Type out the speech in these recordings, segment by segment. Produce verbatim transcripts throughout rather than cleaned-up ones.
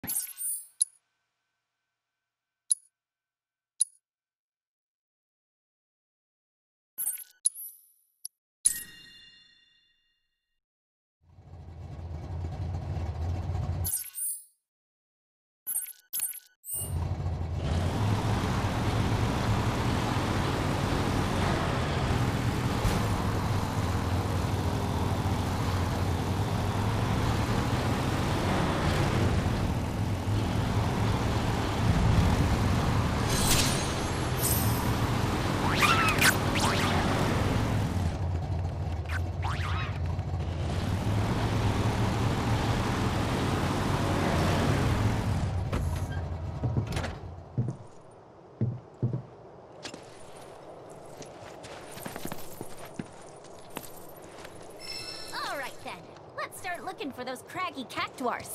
Looking for those craggy cactuars.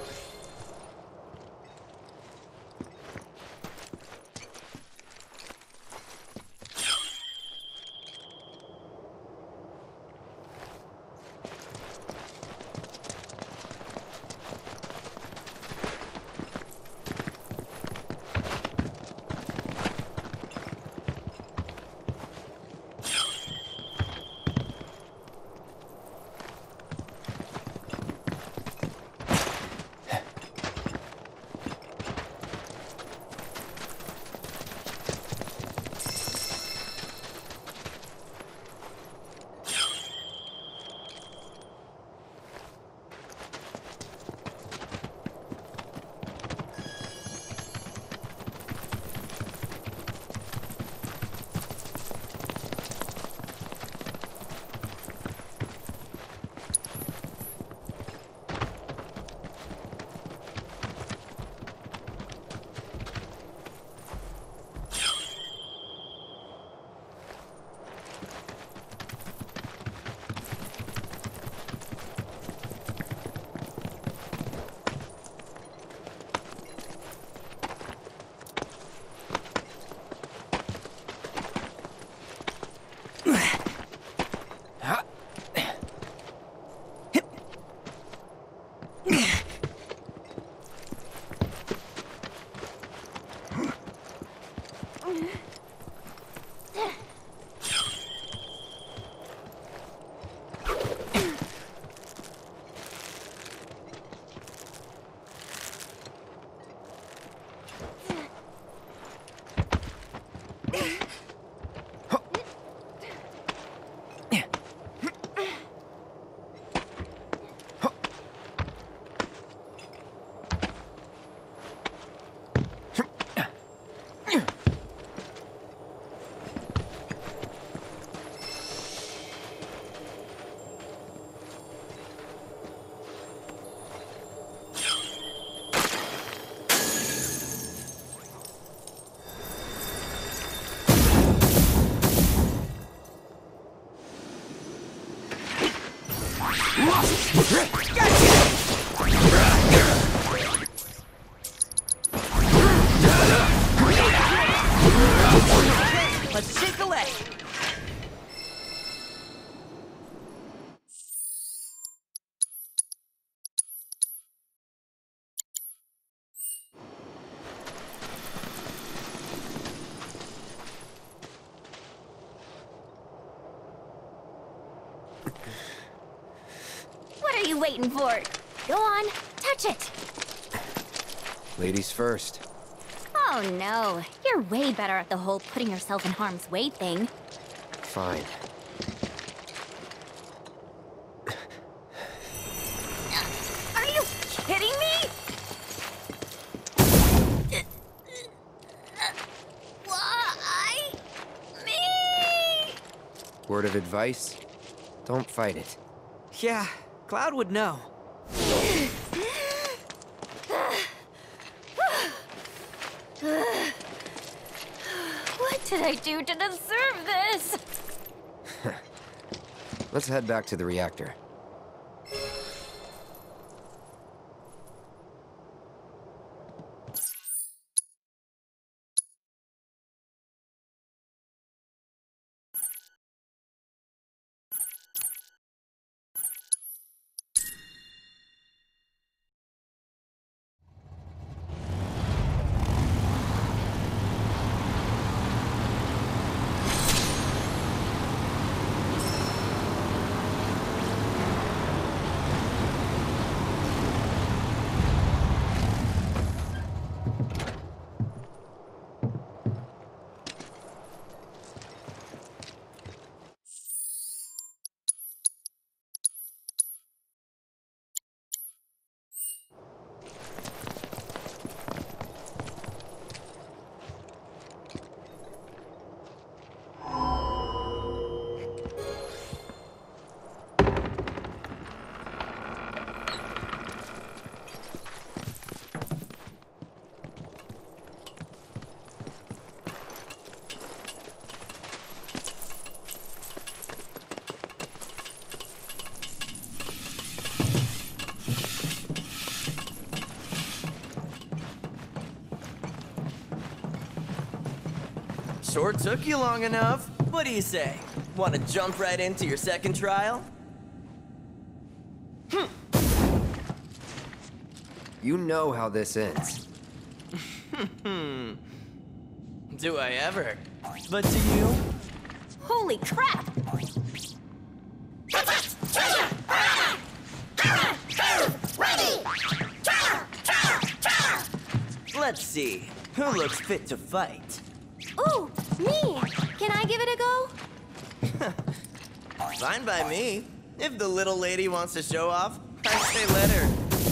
Let's shake the leg. What are you waiting for? Go on, touch it. Ladies first. Oh no, you're way better at the whole putting yourself in harm's way thing. Fine. Are you kidding me? Why me? Word of advice? Don't fight it. Yeah, Cloud would know. What did I do to deserve this? Let's head back to the reactor. sure took you long enough. What do you say? Want to jump right into your second trial? Hm. You know how this ends. Do I ever? But do you? Holy crap! Let's see. Who looks fit to fight? Ooh, me! Can I give it a go? Fine by me. If the little lady wants to show off, I say let her.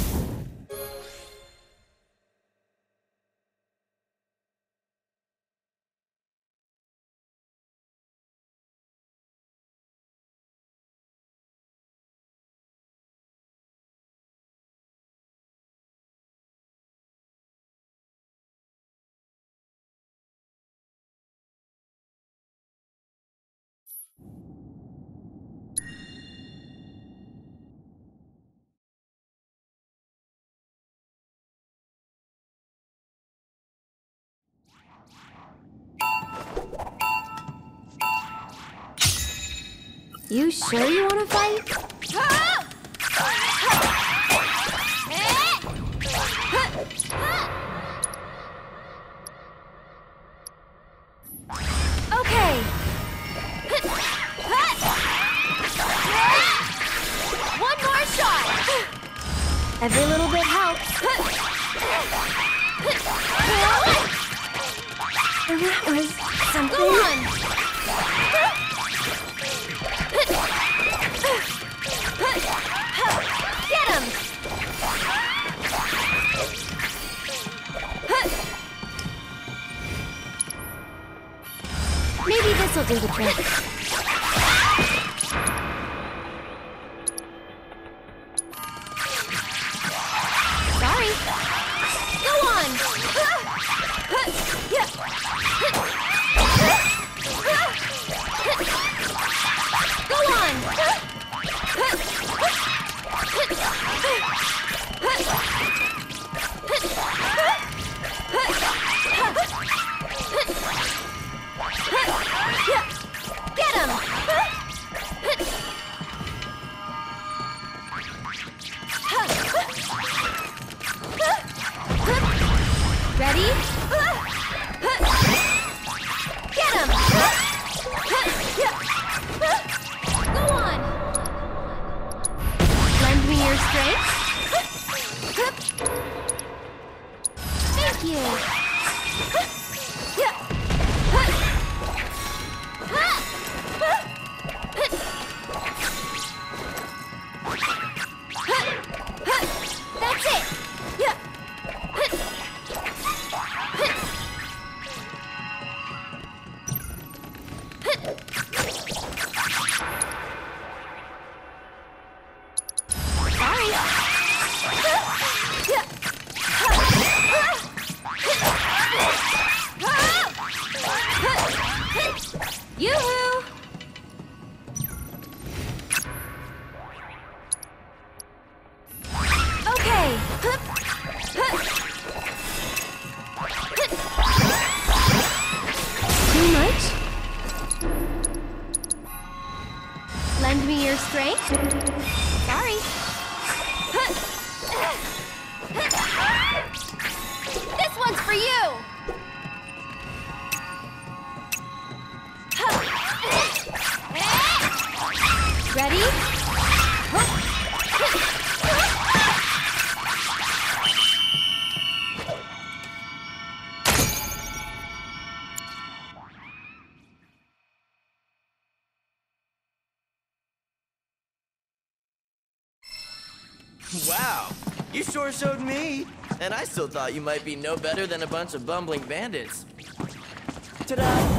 You sure you want to fight? Okay. One more shot. Every little bit helps. That was something. Go on. Get him! Maybe this'll do the trick. Sorry. Go on! Go on! Get him! Ready? Get him! Go on! Lend me your strength? Thank you! That's it! Sorry. Yoo-hoo! Okay. Too much? Lend me your strength? Sorry. This one's for you! Ready? Wow, you sure showed me. And I still thought you might be no better than a bunch of bumbling bandits. Ta-da!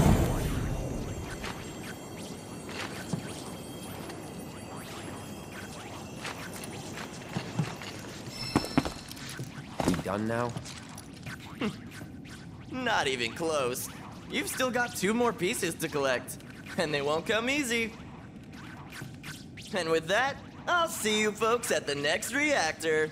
We done now? Not even close. You've still got two more pieces to collect, and they won't come easy. And with that, I'll see you folks at the next reactor.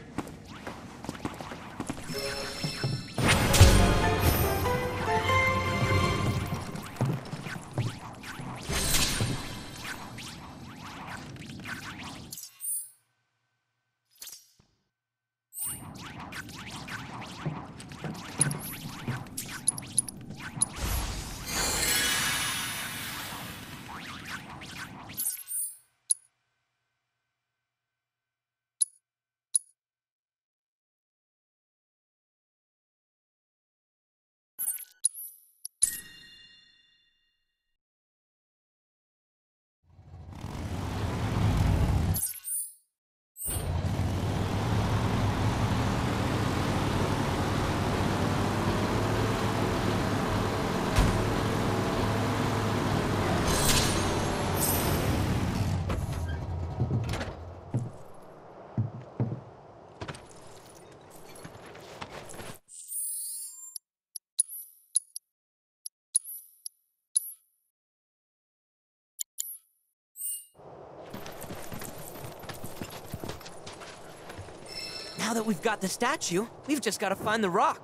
Now that we've got the statue, we've just got to find the rock.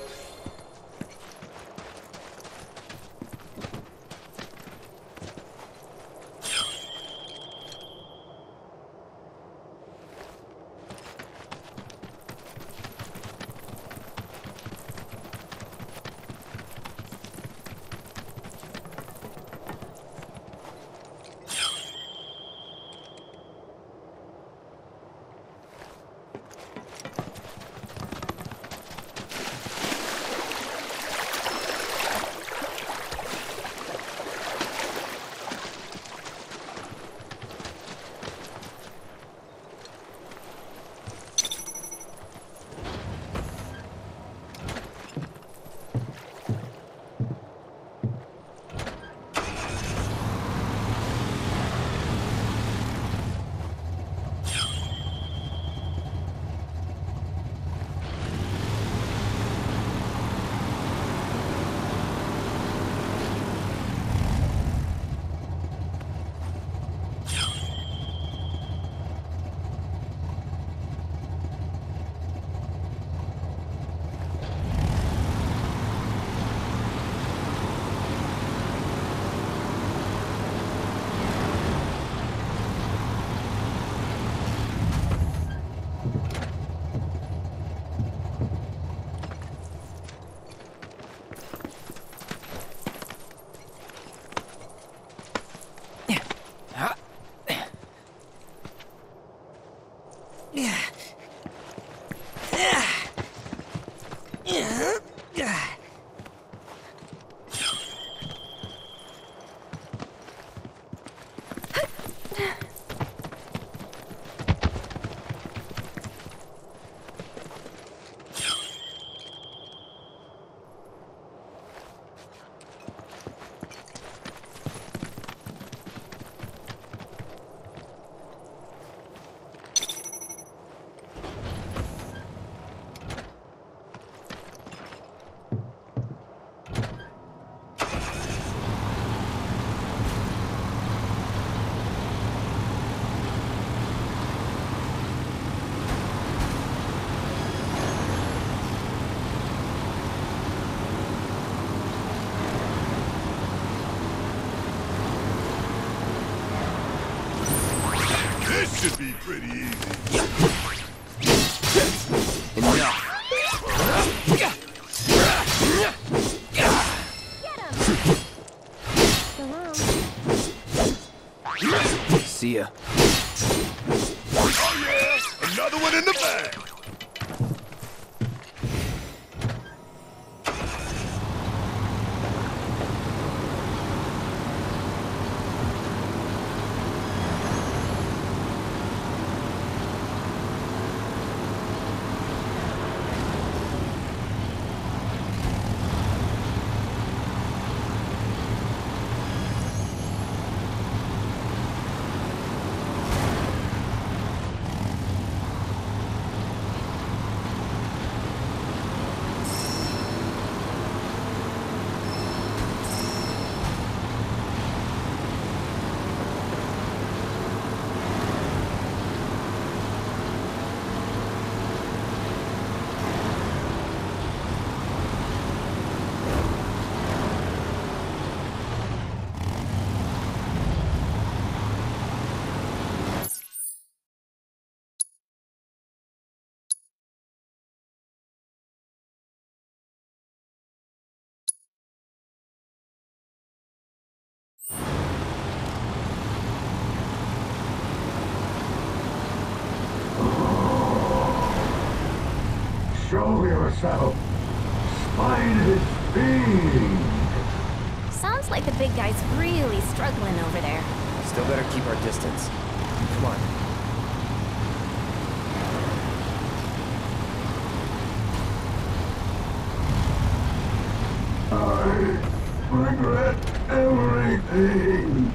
This should be pretty easy. Enough. See ya. Oh yeah! Another one in the bag! Show yourself, Spidey Fiend! Sounds like the big guy's really struggling over there. Still better keep our distance. Come on. I regret everything.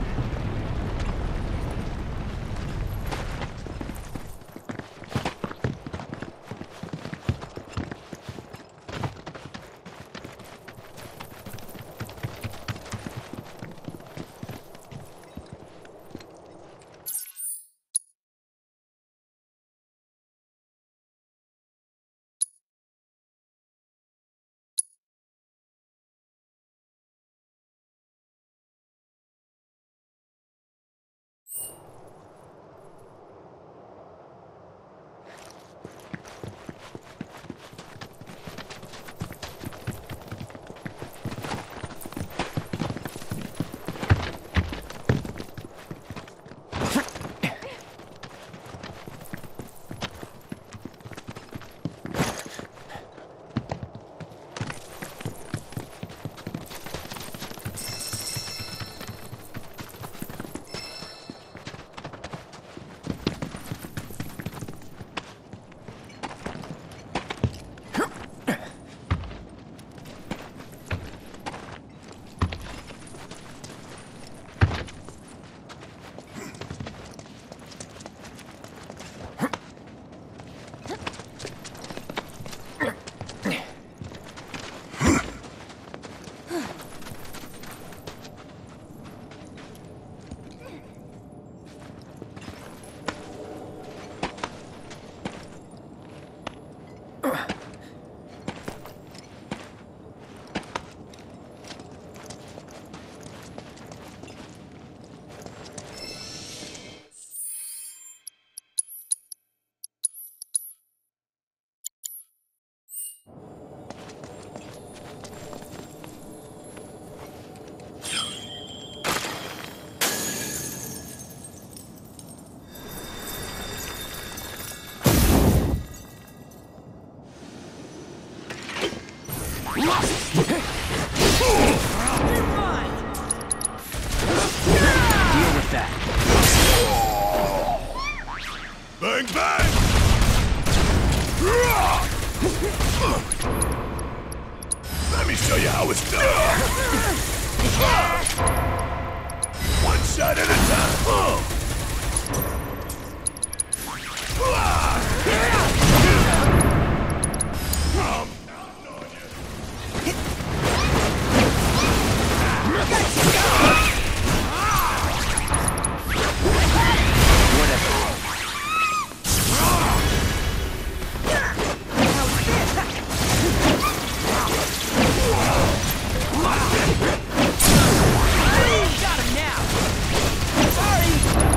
Deal with that. Bang, bang! Let me show you how it's done. One shot at a time. Got him now. Sorry.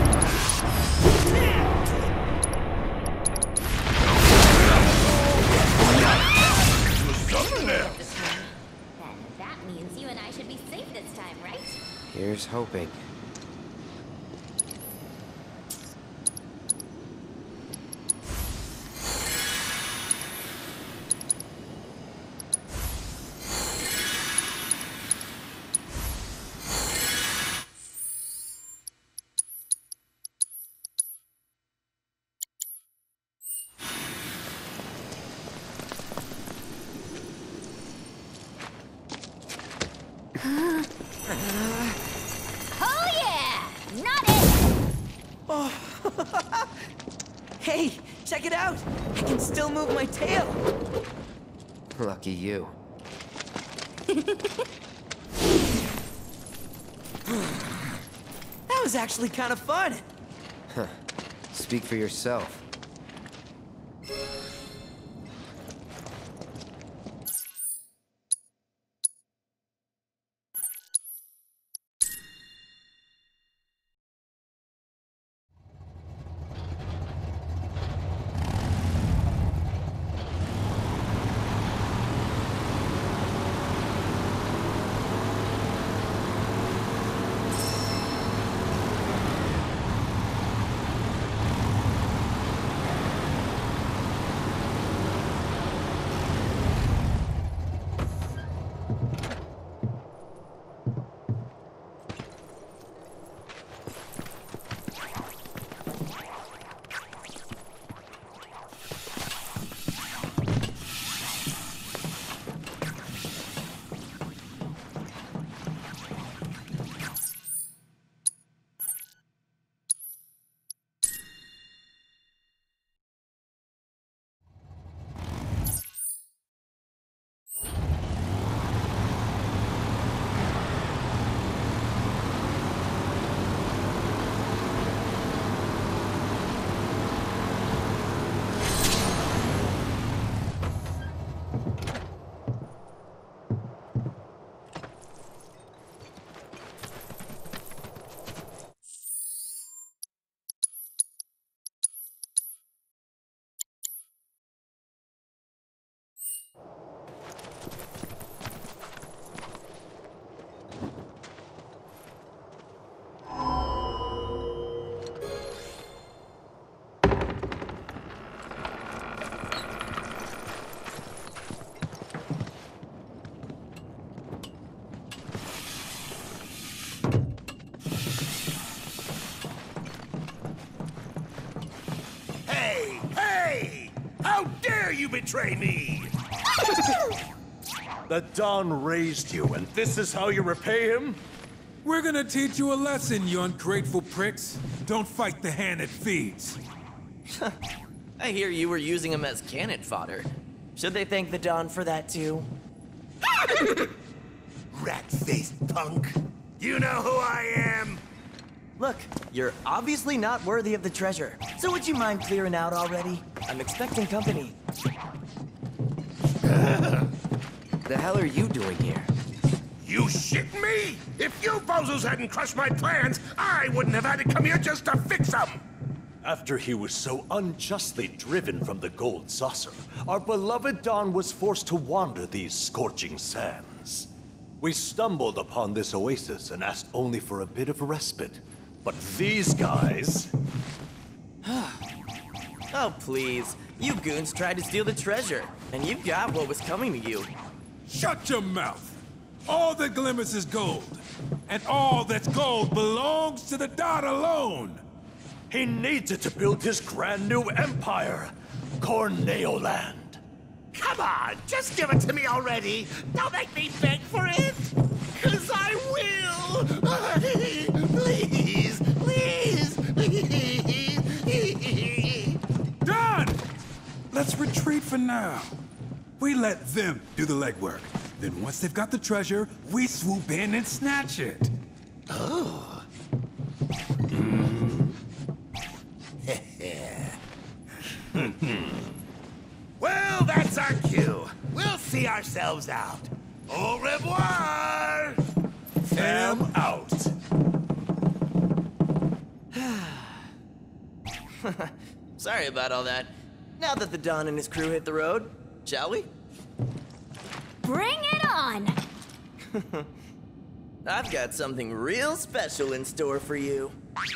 Something there. Then that means you and I should be safe this time, right? Here's hoping. Oh yeah! Not it! Hey, check it out. I can still move my tail. Lucky you. That was actually kind of fun. Speak for yourself. How dare you betray me! The Don raised you, and this is how you repay him? We're gonna teach you a lesson, you ungrateful pricks. Don't fight the hand that feeds. I hear you were using him as cannon fodder. Should they thank the Don for that too? Rat-faced punk! You know who I am? Look, you're obviously not worthy of the treasure. So would you mind clearing out already? I'm expecting company. The hell are you doing here? You shit me? If you bozos hadn't crushed my plans, I wouldn't have had to come here just to fix them! After he was so unjustly driven from the Gold Saucer, our beloved Don was forced to wander these scorching sands. We stumbled upon this oasis and asked only for a bit of respite. But these guys... Oh, please. You goons tried to steal the treasure, and you got what was coming to you. Shut your mouth! All that glimmers is gold. And all that's gold belongs to the Don alone! He needs it to build his grand new empire, Corneoland. Come on, just give it to me already. Don't make me beg for it. Cause I will. Please, please, please. Done! Let's retreat for now. We let them do the legwork. Then once they've got the treasure, we swoop in and snatch it. Oh. Well, that's our cue. We'll see ourselves out. Au revoir! Fam out. Sorry about all that. Now that the Don and his crew hit the road, shall we? Bring it on! I've got something real special in store for you.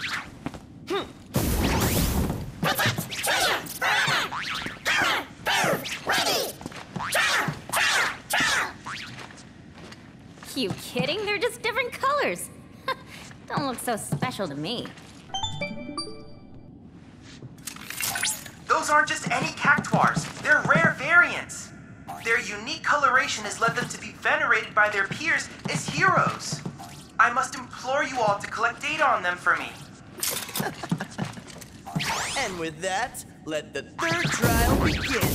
You kidding? They're just different colors. Don't look so special to me. Those aren't just any cactuars. They're rare variants. Their unique coloration has led them to be venerated by their peers as heroes. I must implore you all to collect data on them for me. And with that, let the third trial begin.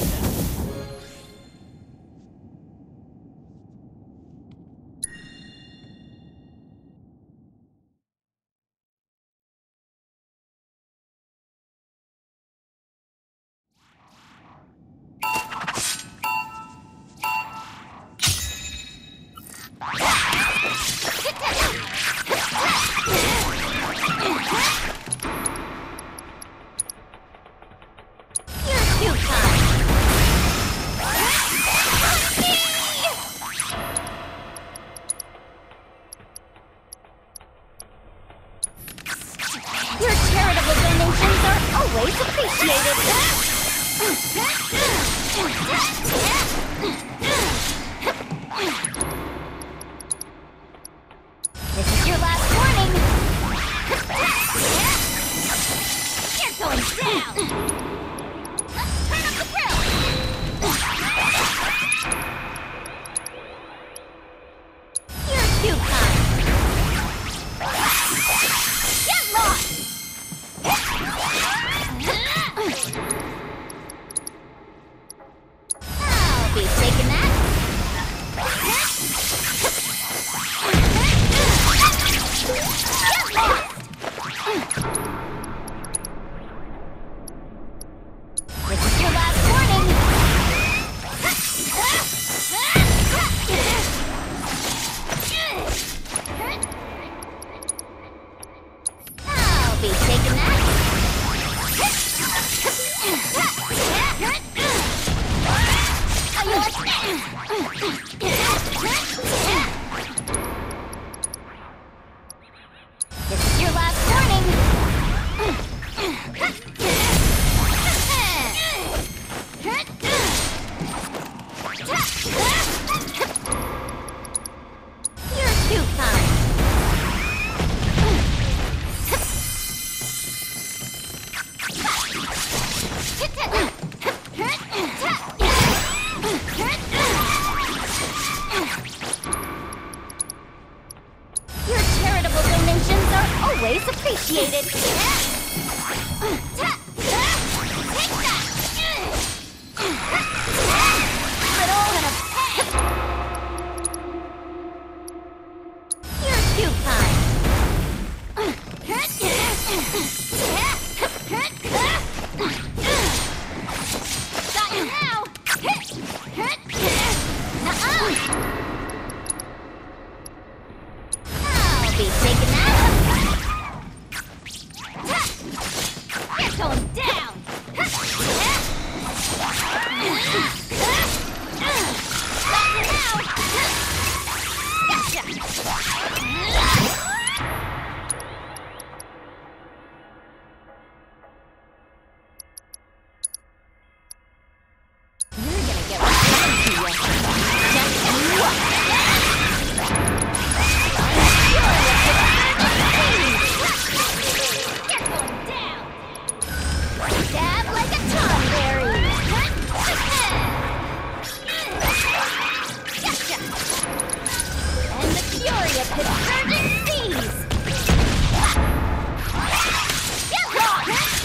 Your charitable donations are always appreciated. This is your last warning. You're going down. Let's turn up the thrill. You're too kind. Get lost! I'll be taking that. Get lost! This is your last warning. I'll be taking that. This is your last warning. You're too kind. Your charitable donations are always appreciated. Little and a pet. You're too kind. Got you now. Nuh-uh. I'll be taking that. Get Converging seas! Get lost!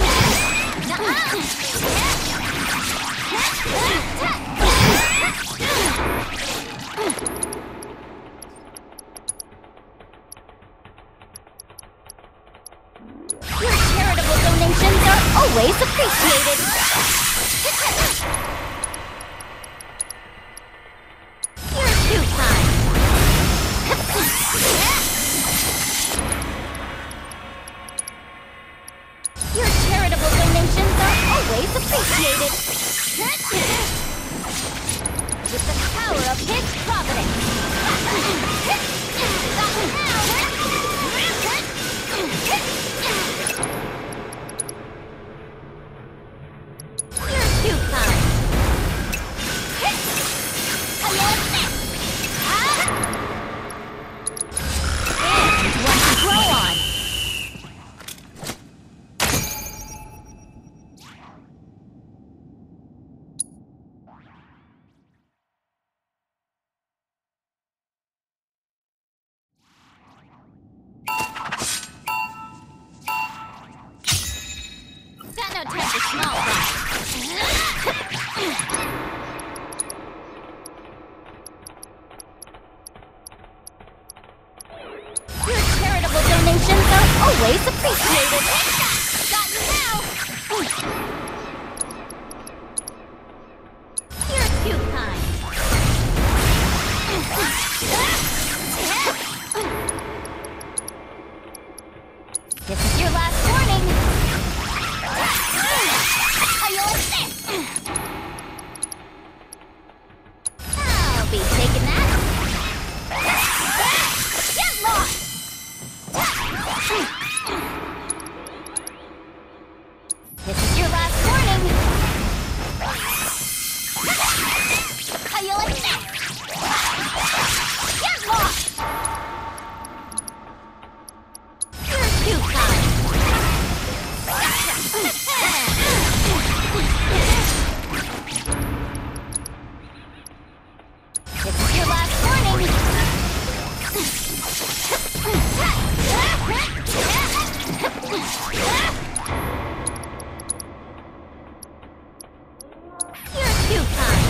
Your charitable donations are always appreciated! You're too kind! Your charitable donations are always appreciated! With the power of his providence! You're too kind! And one to grow on! Got no time for small fry. Your charitable donations are always appreciated. Got you now. You're too kind. This is your last warning. How you like this? I'll be taking that. Get lost! This is your last warning. How you like this? Get lost! You're too kind. This is your last warning. You're too kind.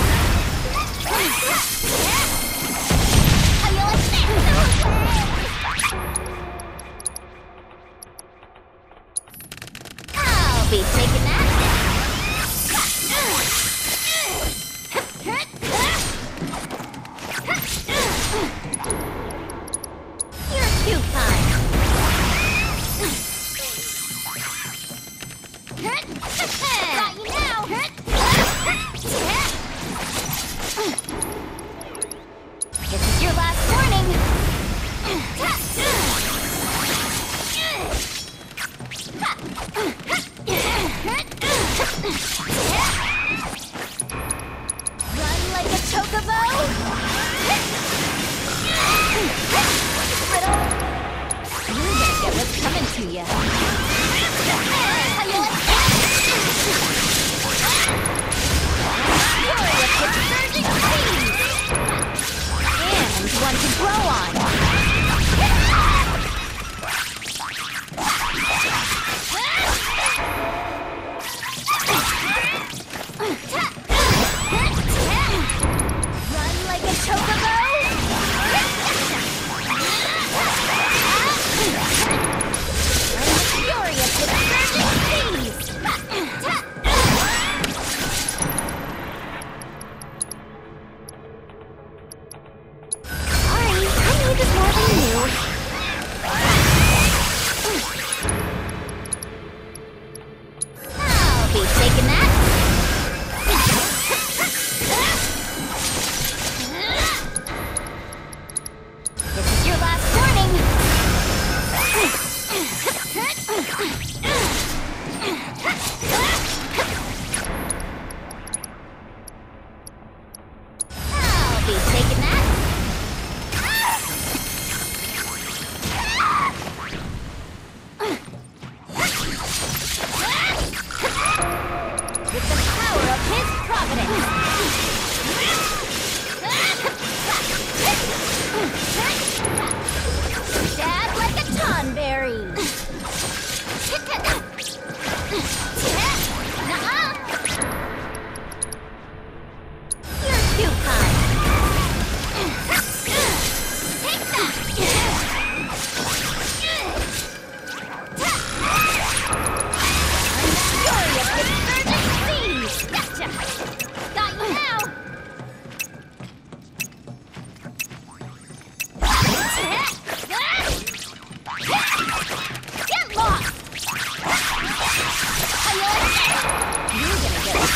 How you like this? I'll be taking that. You're too kind. Got you now. This is your last warning. Run like a chocobo. Riddle. You're gonna get what's coming to you. How you like that? Fury of converging seas. And one to grow on. Run like a chocobo.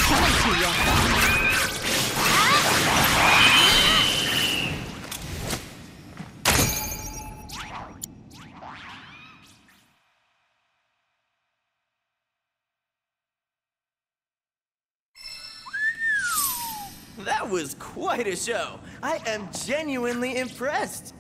Coming to you. That was quite a show. I am genuinely impressed.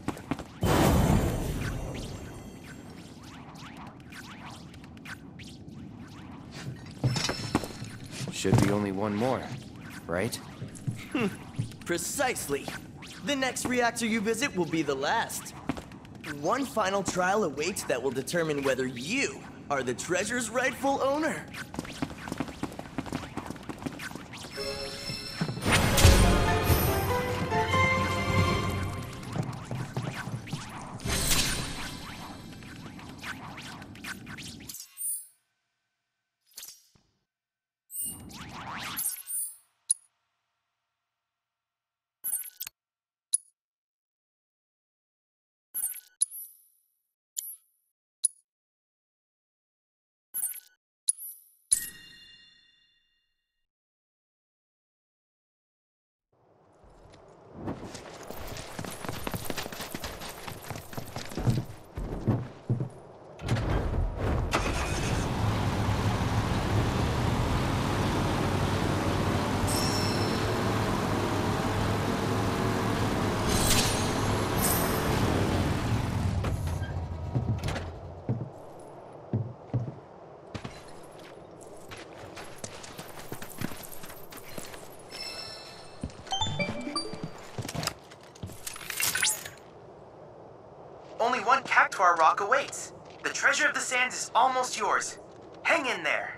Should be only one more, right? Precisely. The next reactor you visit will be the last. One final trial awaits that will determine whether you are the treasure's rightful owner. Only one Cactuar rock awaits. The treasure of the sands is almost yours. Hang in there.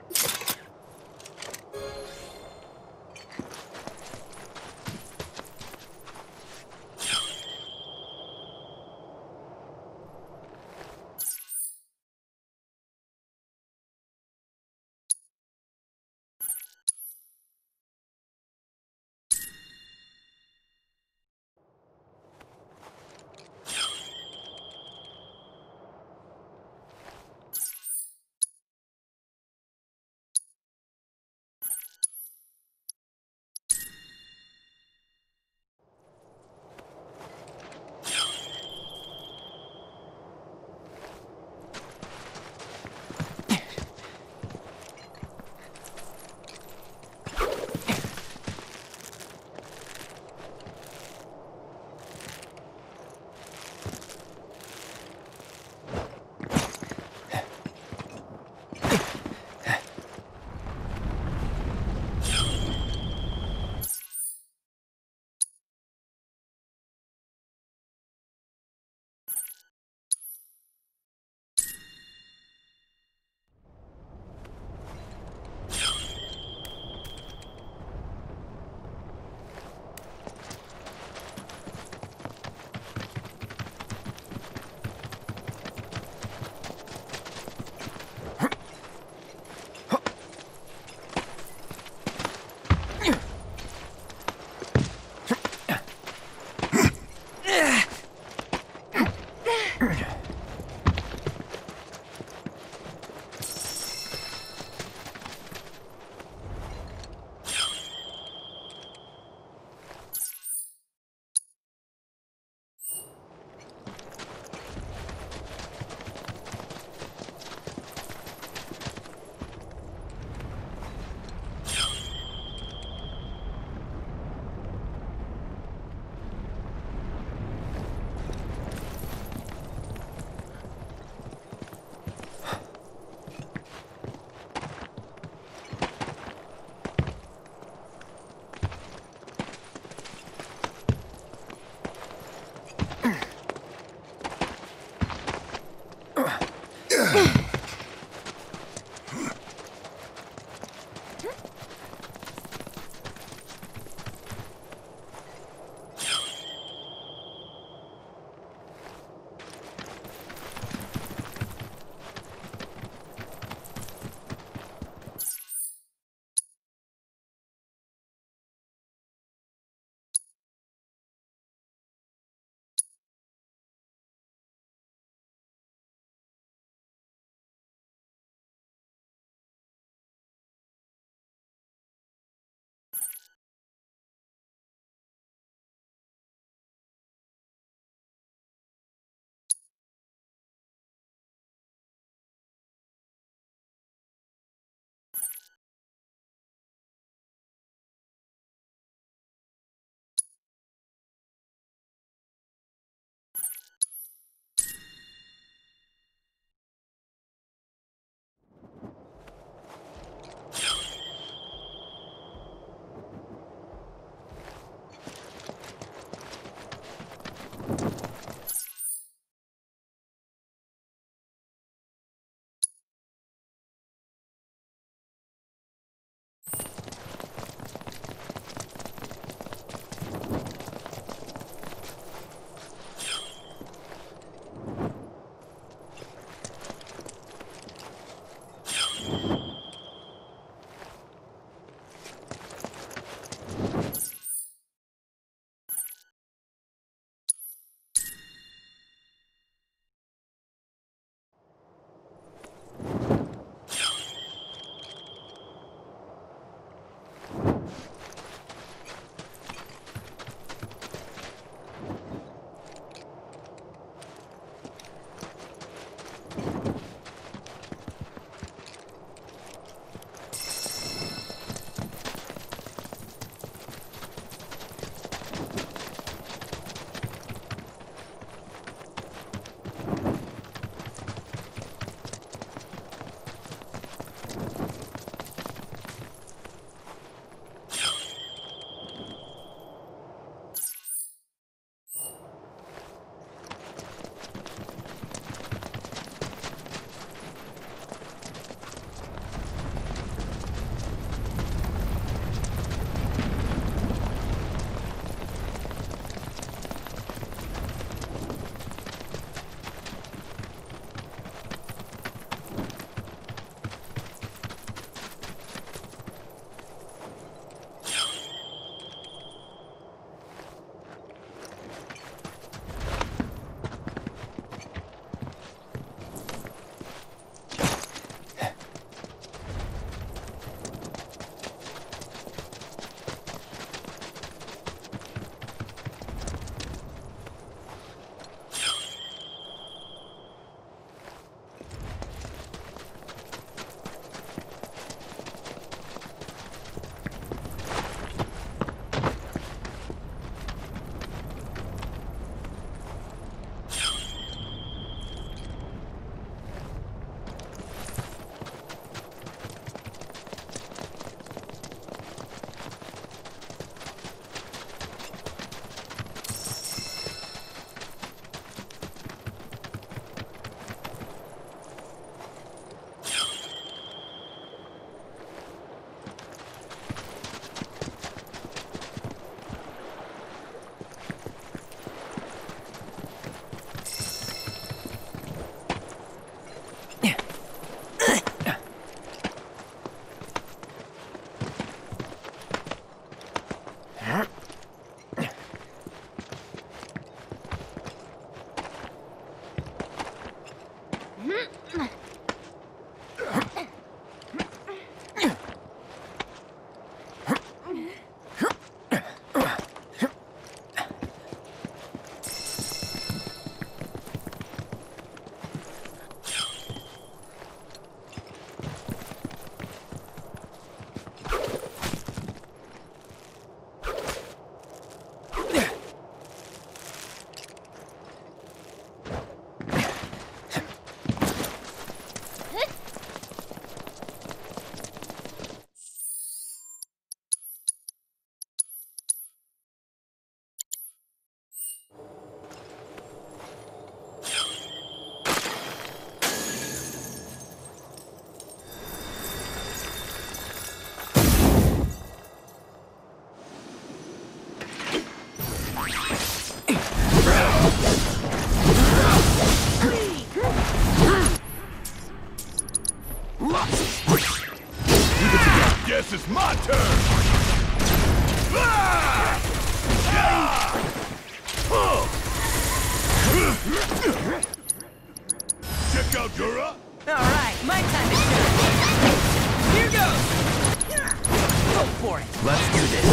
You're up. Alright, my time to shine. Here goes! Go for it! Let's do this.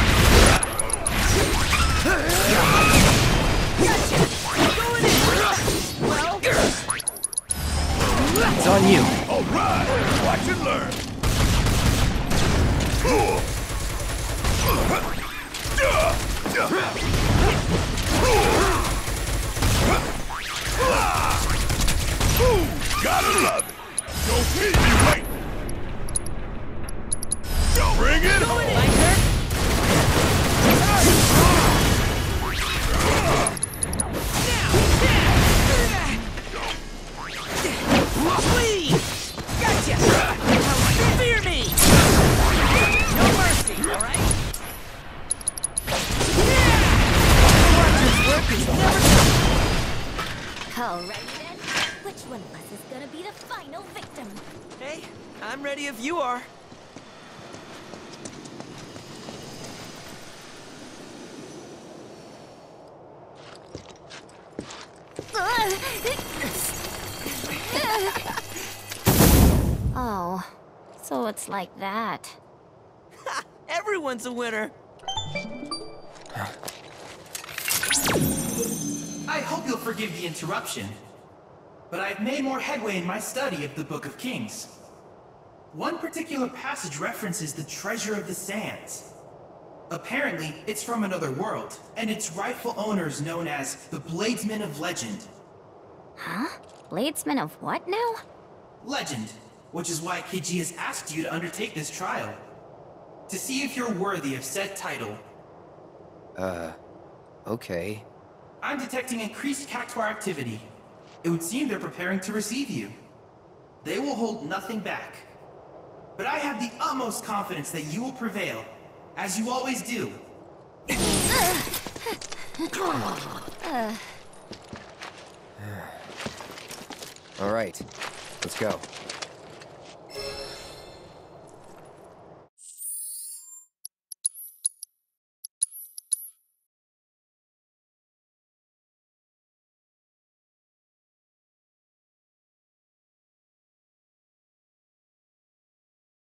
Gotcha! Going in! Well... It's on you. All right. Watch and learn. Gotta love it. Don't keep me waiting. Bring it on. My turn? Please! Gotcha! Now fear me! No mercy, alright? Archer's work is never done! Alrighty then. Which one of us is gonna be the final victim? Hey, I'm ready if you are. Oh, so it's like that. Ha! Everyone's a winner! I hope you'll forgive the interruption, but I've made more headway in my study of the Book of Kings. One particular passage references the Treasure of the Sands. Apparently, it's from another world, and its rightful owners known as the Bladesmen of Legend. Huh? Bladesmen of what now? Legend, which is why Kiji has asked you to undertake this trial. To see if you're worthy of said title. Uh, okay. I'm detecting increased Cactuar activity. It would seem they're preparing to receive you. They will hold nothing back. But I have the utmost confidence that you will prevail, as you always do. All right, let's go.